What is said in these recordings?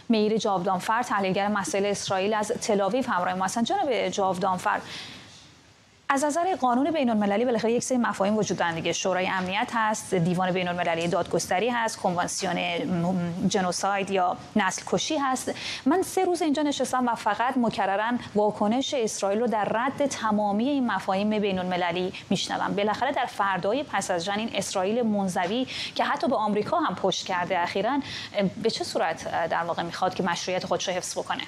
میر جاودانفر، تحلیلگر مسائل اسرائیل از تل‌آویو همراه ما هستند. جناب جاودانفر، از نظر قانون بین‌المللی بالاخره یک سری مفاهیم وجود دارن دیگه. شورای امنیت هست، دیوان بین‌المللی دادگستری هست، کنوانسیون جنوساید یا نسل کشی هست. من 3 روز اینجا نشستم و فقط مکرراً واکنش اسرائیل رو در رد تمامی این مفاهیم بین‌المللی میشنوم. بالاخره در فردای پس از جنگ این اسرائیل منزوی که حتی به آمریکا هم پشت کرده اخیراً، به چه صورت در واقع میخواد که مشروعیت خودش رو حفظ بکنه؟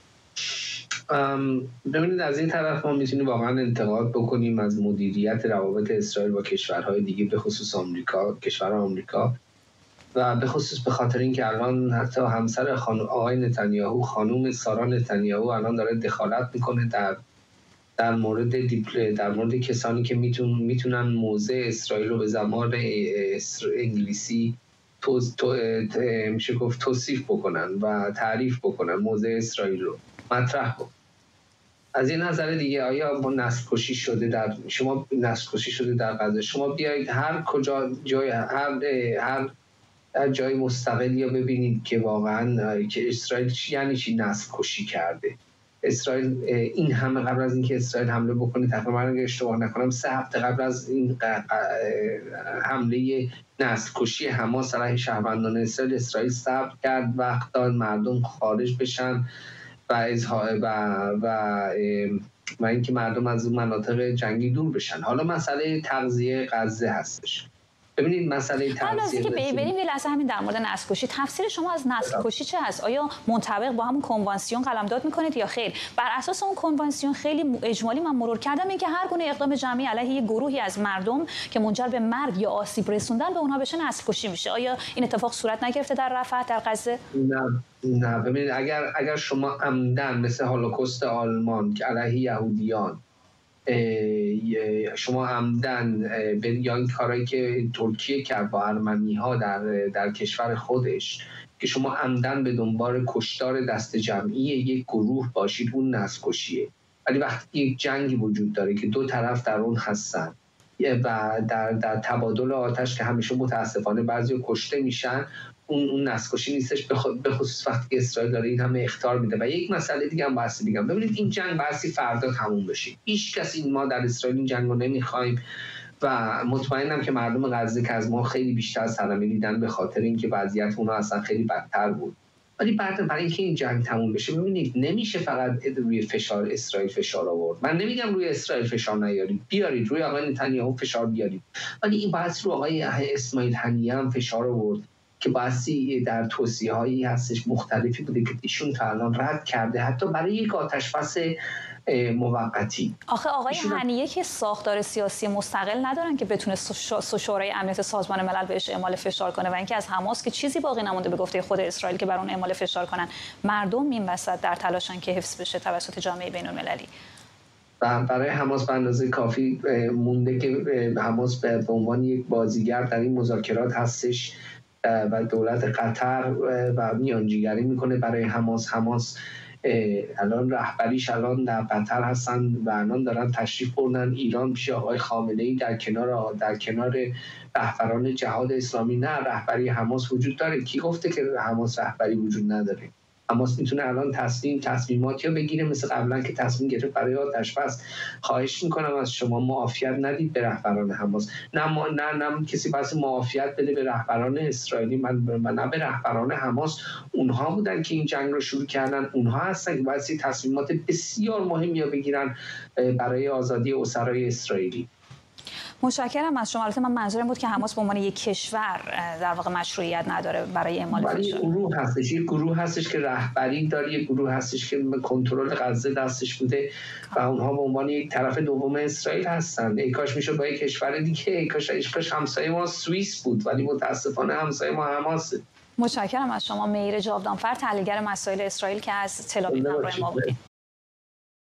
ببینید، از این طرف ما میتونیم واقعا انتقاد بکنیم از مدیریت روابط اسرائیل با کشورهای دیگه، به خصوص آمریکا، کشور آمریکا، و به خصوص به خاطر اینکه الان حتی همسر آقای نتانیاهو، خانم سارا نتانیاهو، الان داره دخالت میکنه در مورد کسانی که میتونن موضع اسرائیل رو به زبان انگلیسی میشه گفت توصیف بکنن و تعریف بکنن، موضع اسرائیل رو مطرح کن. از این نظر دیگه، آیا با نسل کشی شده در غزه؟ شما بیایید هر کجا هر جای مستقلی رو ببینید که واقعا که اسرائیل یعنی چی نسل کشی کرده. اسرائیل این همه قبل از اینکه اسرائیل حمله بکنه، تقریبا اگه اشتباه نکنم 3 هفته قبل از این حمله نسل کشی حماس علیه شهروندان اسرائیل صبر کرد، وقت داد مردم خارج بشن و اینکه مردم از اون مناطق جنگی دور بشن. حالا مسئله تغذیه غزه هستش. ببینید مسئله تغذیه که بریم یه لحظه همین در مورد نسل کشی، تفسیر شما از نسل کشی چه هست؟ آیا منطبق با همون کنوانسیون قلمداد میکنید یا خیر؟ بر اساس اون کنوانسیون خیلی اجمالی من مرور کردم اینکه هر گونه اقدام جمعی علیه یک گروهی از مردم که منجر به مرگ یا آسیب رسوندن به اونها بشه نسل کشی میشه. آیا این اتفاق صورت نگرفته در رفح، در غزه؟ نه ببینید، اگر شما عمدن مثل هولوکاست آلمان که علیه یهودیان، شما عمدن یا این کارهایی که ترکیه کرد با ارمنی‌ها در کشور خودش، که شما عمدن به دنبال کشتار دست جمعی یک گروه باشید، اون نسل کشیه. ولی وقتی یک جنگی وجود داره که 2 طرف در اون هستن و در تبادل آتش که همیشه متاسفانه بعضی کشته میشن، اون نسل کشی نیستش، به خصوص وقتی که اسرائیل داره این همه اخطار میده. و یک مسئله دیگه هم بحث دیگه، ببینید این جنگ بحثی فردا تموم بشه. هیچ کس ما در اسرائیل این جنگ رو نمیخوایم و مطمئنم که مردم غزه که از ما خیلی بیشتر صدمه دیدن به خاطر اینکه وضعیت اونها اصلا خیلی بدتر بود. ولی برای اینکه این جنگ تموم بشه، ببینید نمیشه فقط روی اسرائیل فشار آورد. من نمیگم روی اسرائیل فشار نیارید، بیارید روی آقای نتانیاهو فشار بیارید، ولی این بحث رو آقای اسماعیل هنیه هم فشار آورد که بحثی در توصیه‌هایی هستش مختلفی بوده که ایشون تا الان رد کرده، حتی برای یک آتش‌بس موقتی. آخه آقای هنیه که ساختار سیاسی مستقل ندارن که بتونه شورای امنیت سازمان ملل بهش اعمال فشار کنه، و اینکه از حماس که چیزی باقی نمونده به گفته خود اسرائیل که بر اون اعمال فشار کنن. مردم این وسط در تلاشن که حفظ بشه توسط جامعه بین‌المللی. برای حماس به اندازه کافی مونده که حماس به عنوان یک بازیگر در این مذاکرات هستش و دولت قطر و میانجیگری میکنه برای حماس. الان رهبریش الان در قطر هستن و الان دارن تشریف بردن ایران پیش آقای خامنه‌ای در کنار رهبران جهاد اسلامی. نه، رهبری حماس وجود داره. کی گفته که حماس رهبری وجود نداره؟ حماس میتونه الان تصمیماتی رو بگیره مثل قبلا که تصمیم گرفت برای آتش‌بس. خواهش میکنم از شما معافیت ندید به رهبران حماس. نه کسی بحث معافیت بده به رهبران اسرائیلی، نه به رهبران حماس. اونها بودن که این جنگ رو شروع کردن، اونها هستن که باید تصمیمات بسیار مهمی رو بگیرن برای آزادی اسرای اسرائیلی. متشکرم از شما. البته من منظورم بود که حماس به عنوان یک کشور در واقع مشروعیت نداره برای اعمال فشار. یک گروه هستش که رهبری داره، یک گروه هستش که کنترل غزه دستش بوده و اونها به عنوان یک طرف دوم اسرائیل هستن. ای کاش میشد با یک کشور دیگه، ای کاش همسایه ما سوئیس بود، ولی متاسفانه همسایه ما حماسه. متشکرم از شما. میر جاودانفر، تحلیلگر مسائل اسرائیل که از تل‌آویو همراه ما بود.